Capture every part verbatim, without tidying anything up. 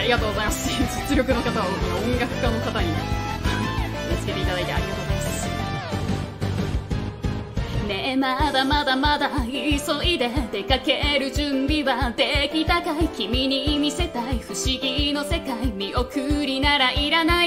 りがとうございます。実力の方は音楽家の方に見つけていただいてありがとうございます。ねえまだまだまだ急いで出かける準備はできたかい。君に見せたい不思議の世界、見送りならいらない。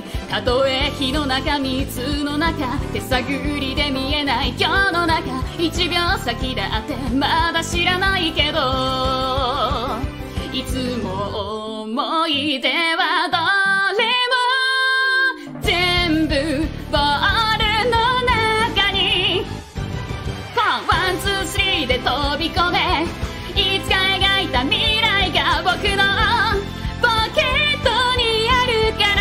たとえ火の中水の中、手探りで見えない今日の中、一秒先だってまだ知らないけど、いつも思い出はどれも全部ボールの中にワンツースリーで飛び込め、いつか描いた未来が僕のポケットにあるから、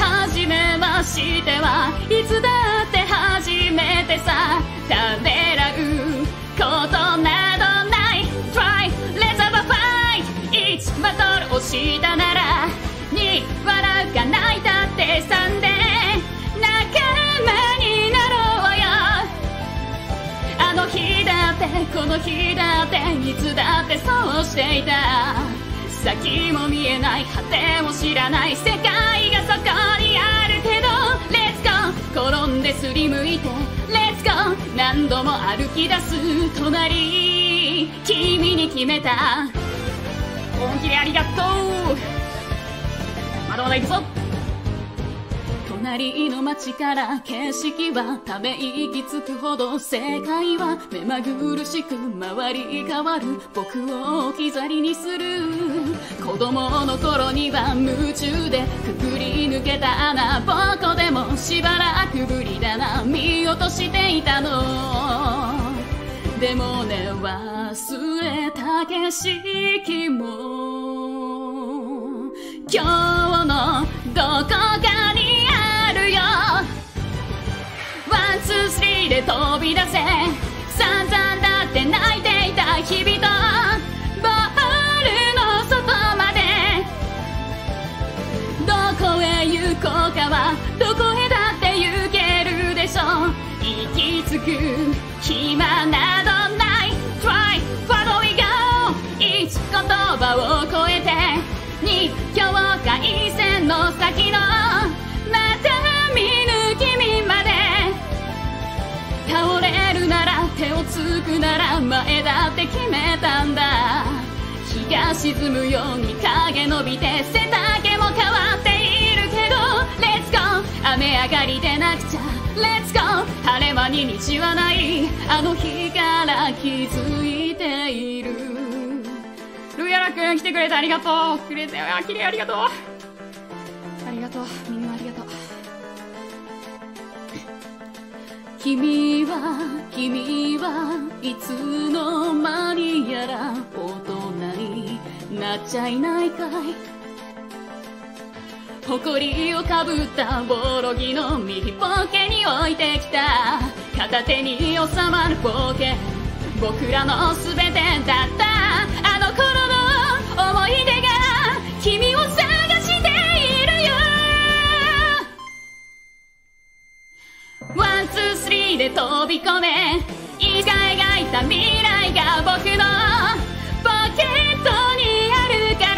初めましてはいつだって初めてさ、ためらうことなどない。 Try let's have a fight、 いちバトルをしたならに笑うか泣いたってさんで仲間になろうよ。あの日だってこの日だっていつだってそうしていた。先も見えない果ても知らない世界がそこにあるけど、 Let's go 転んですりむいて Let's go 何度も歩き出す隣、君に決めた。本気でありがとう。まだまだ行くぞ。隣の街から景色はため息つくほど、世界は目まぐるしく回り変わる僕を置き去りにする。子供の頃には夢中でくぐり抜けた穴ぼこでもしばらくぶりだな見落としていたの。でもね忘れた景色も今日のどこかにあるよ。ワンツースリーで飛び出せ、散々だって泣いていた日々とボールの外まで、どこへ行こうかはどこへだって行けるでしょう。行き着く暇などない。 Try follow we go、 いち言葉を超えてに境界線の先のまた見ぬ君まで、倒れるなら手をつくなら前だって決めたんだ。日が沈むように影伸びて背丈も変わっているけど Let's go 雨上がりでなくちゃ Let's go 晴れ間に道はないあの日から気づいている。ルヤラくん来てくれてありがとう。くれてあきれいありがとう。ありがとう。みんなありがとう。君は君はいつの間にやら大人になっちゃいないかい。誇りをかぶったボロ木の右ポケに置いてきた片手に収まるポケ、僕らの全てだったあの頃の思い出が君を探しているよ。ワンツースリーで飛び込め、いつか描いた未来が僕のポケットにあるから、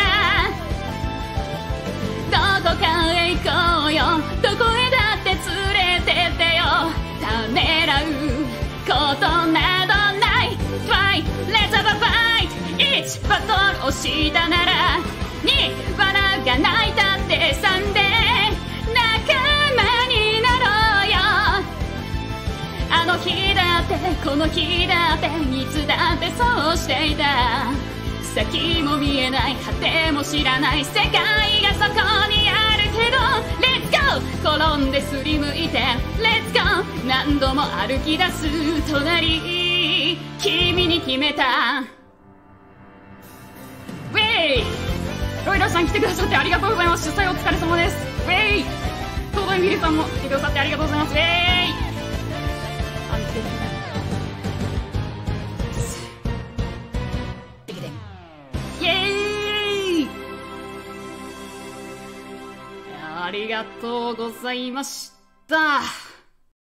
どこかへ行こうよ、どこへだって連れてってよ。ためらうことなどない。 Try let's have a fight、 いちバトルをしたならに笑うが泣いたってさんで仲間になろうよ。あの日だってこの日だっていつだってそうしていた。先も見えない果ても知らない世界がそこにあるけど Let's go 転んですりむいて Let's go 何度も歩き出す隣、君に決めた。ウェイロイラさん来てくださってありがとうございます。主催お疲れ様です。ウェイ東大ミルさんも来てくださってありがとうございます。ウェイ安定イエーイ、ありがとうございました。